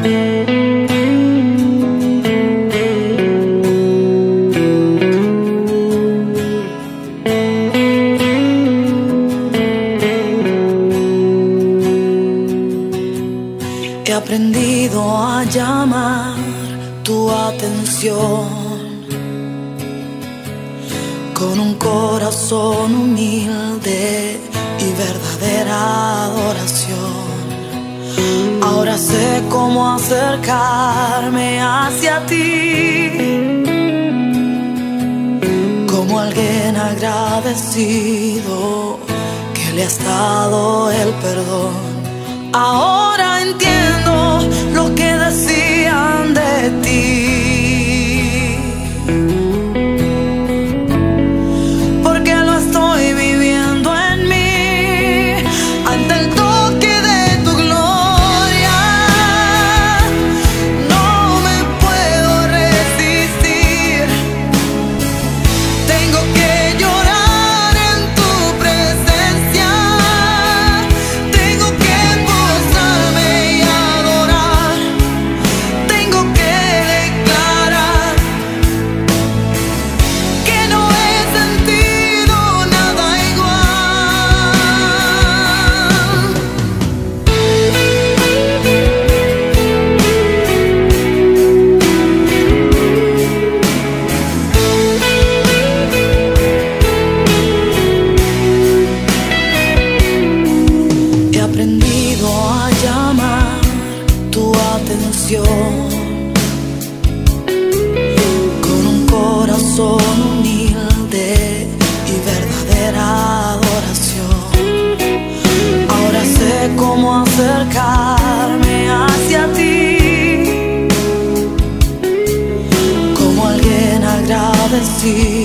He aprendido a llamar tu atención con un corazón humilde y verdadera adoración. Ahora sé cómo acercarme hacia ti, como alguien agradecido que le has dado el perdón. Ahora entiendo lo que decían de ti, porque lo estoy viviendo en mí. Ante el toque de tu gloria no me puedo resistir. Tengo que llorar en tu presencia. Tengo que postrarme y adorar. Tengo que declarar que no he sentido nada igual. He aprendido a llamar tu atención con un corazón humilde y verdadera adoración. Ahora sé cómo acercarme hacia ti, como alguien agradecido